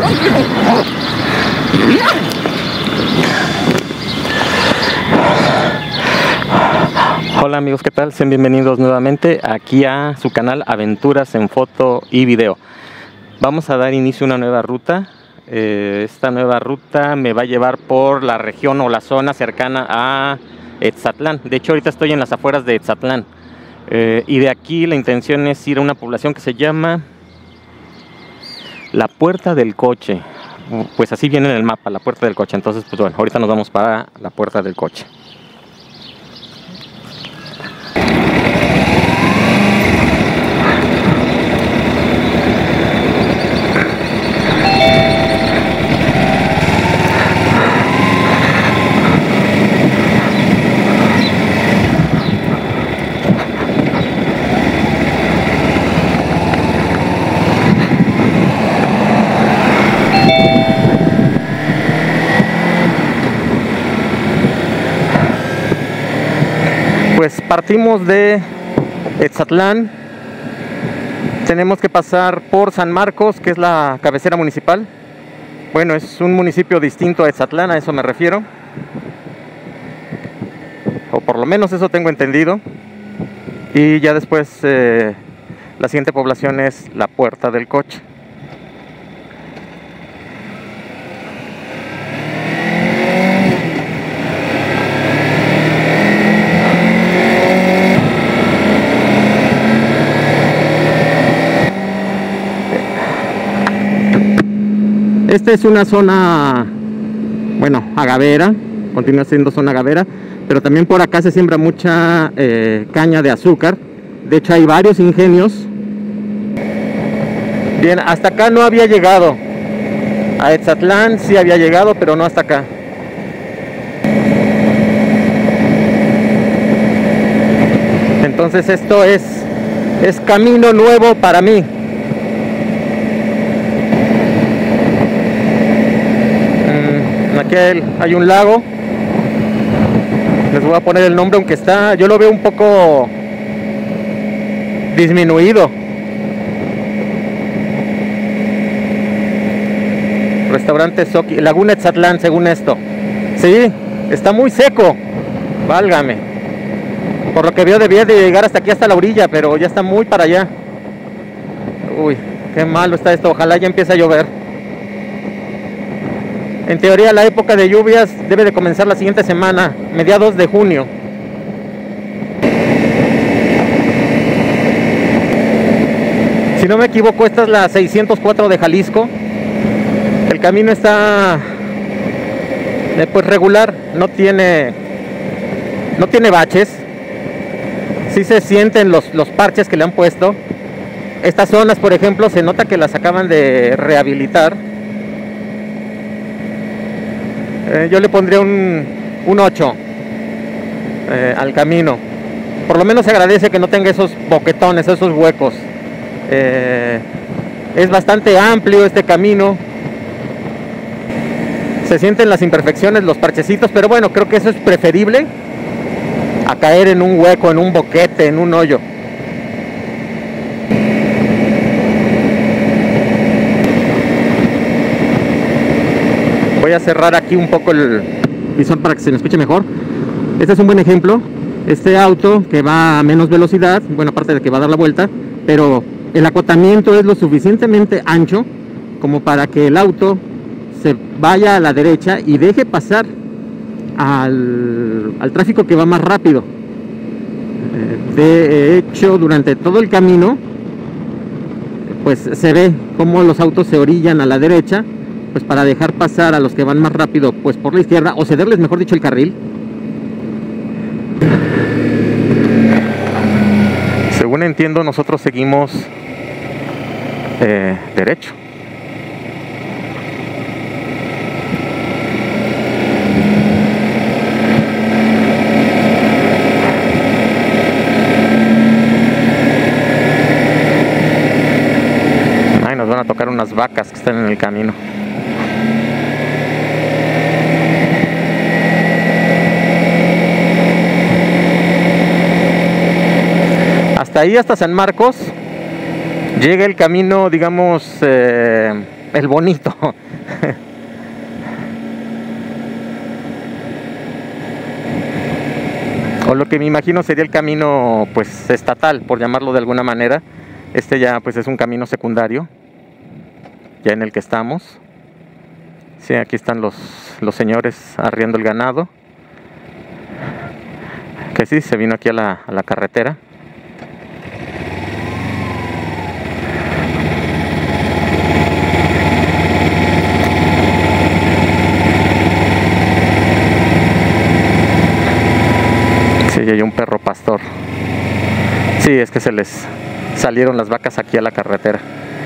Hola amigos, ¿qué tal? Sean bienvenidos nuevamente aquí a su canal Aventuras en Foto y Video. Vamos a dar inicio a una nueva ruta. Esta nueva ruta me va a llevar por la región o la zona cercana a Etzatlán. De hecho, ahorita estoy en las afueras de Etzatlán. Y de aquí la intención es ir a una población que se llama La Puerta del Coche. Pues así viene en el mapa, La Puerta del Coche. Entonces, pues bueno, ahorita nos vamos para La Puerta del Coche. Pues partimos de Etzatlán, tenemos que pasar por San Marcos, que es la cabecera municipal. Bueno, es un municipio distinto a Etzatlán, a eso me refiero. O por lo menos eso tengo entendido. Y ya después la siguiente población es La Puerta del Coche. Esta es una zona, bueno, agavera, continúa siendo zona agavera, pero también por acá se siembra mucha caña de azúcar. De hecho hay varios ingenios. Bien, hasta acá no había llegado. A Etzatlán sí había llegado, pero no hasta acá. Entonces esto es camino nuevo para mí. Aquí hay un lago. Les voy a poner el nombre, aunque yo lo veo un poco disminuido. Restaurante Soki, Laguna Etzatlán, según esto. Sí, está muy seco. Válgame. Por lo que veo debía de llegar hasta aquí, hasta la orilla, pero ya está muy para allá. Uy, qué malo está esto. Ojalá ya empiece a llover. En teoría la época de lluvias debe de comenzar la siguiente semana, mediados de junio. Si no me equivoco, esta es la 604 de Jalisco. El camino está pues regular, no tiene baches. Sí se sienten los parches que le han puesto. Estas zonas, por ejemplo, se nota que las acaban de rehabilitar. Yo le pondría un 8 al camino. Por lo menos se agradece que no tenga esos boquetones, esos huecos. Es bastante amplio este camino. Se sienten las imperfecciones, los parchecitos, pero bueno, creo que eso es preferible a caer en un hueco, en un boquete, en un hoyo. Voy a cerrar aquí un poco el visor para que se me escuche mejor. Este es un buen ejemplo. Este auto que va a menos velocidad, bueno, aparte de que va a dar la vuelta, pero el acotamiento es lo suficientemente ancho como para que el auto se vaya a la derecha y deje pasar al tráfico que va más rápido. De hecho, durante todo el camino, pues se ve cómo los autos se orillan a la derecha, pues para dejar pasar a los que van más rápido pues por la izquierda, o cederles, mejor dicho, el carril. Según entiendo, nosotros seguimos derecho. Ay, nos van a tocar unas vacas que están en el camino. Hasta ahí, hasta San Marcos, llega el camino, digamos, el bonito. O lo que me imagino sería el camino pues estatal, por llamarlo de alguna manera. Este ya pues es un camino secundario, ya en el que estamos. Sí, aquí están los señores arriando el ganado. Que sí, se vino aquí a la carretera. Sí, hay un perro pastor. Sí, es que se les salieron las vacas aquí a la carretera.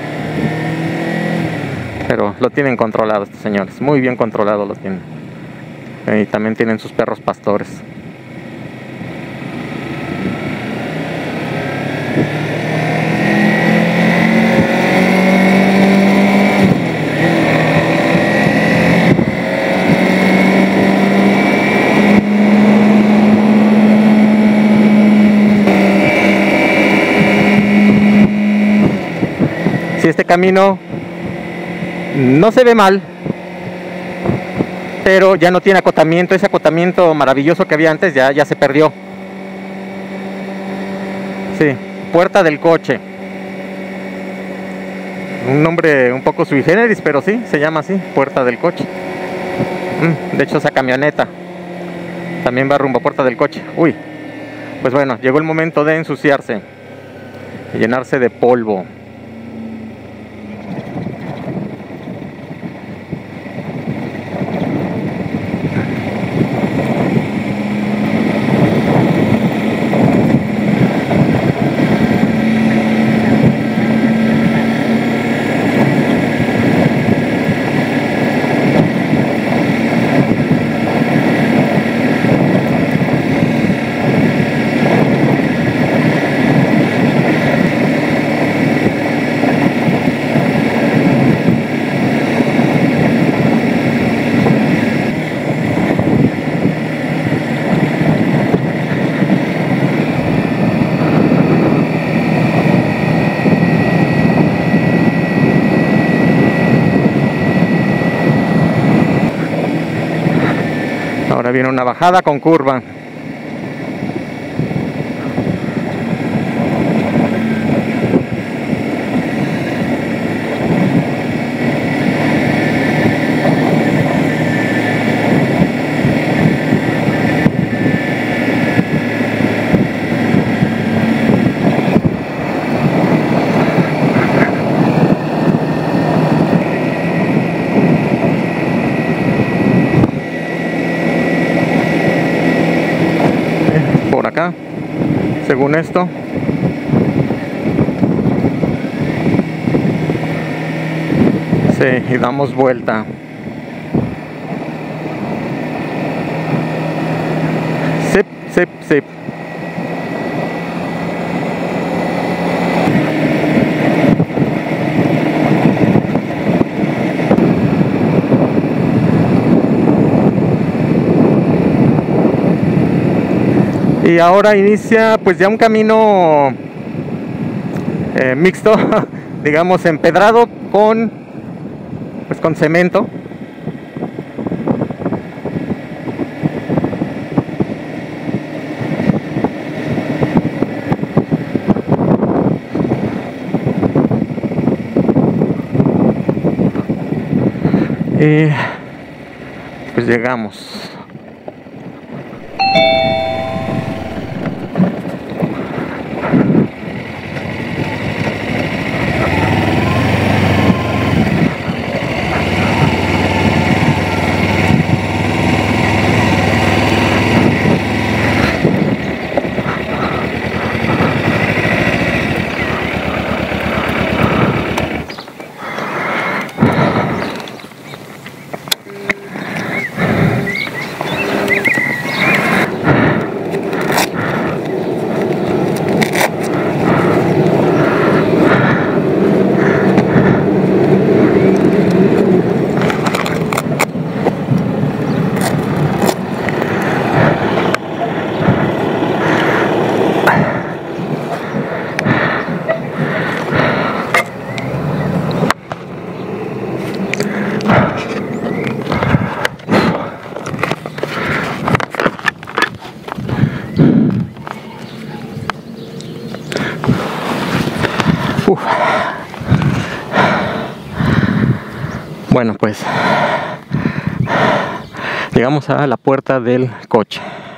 Pero lo tienen controlado estos señores, muy bien controlado lo tienen. Y también tienen sus perros pastores. Si este camino no se ve mal, pero ya no tiene acotamiento. Ese acotamiento maravilloso que había antes ya se perdió. Sí, Puerta del Coche. Un nombre un poco sui generis, pero sí, se llama así, Puerta del Coche. De hecho, esa camioneta también va rumbo a Puerta del Coche. Uy, pues bueno, llegó el momento de ensuciarse y llenarse de polvo. Ahora viene una bajada con curva. Por acá, según esto. Sí, y damos vuelta. Sip, sip, sip. Y ahora inicia pues ya un camino mixto, digamos empedrado con cemento. Y pues llegamos. Bueno, pues llegamos a la puerta del coche.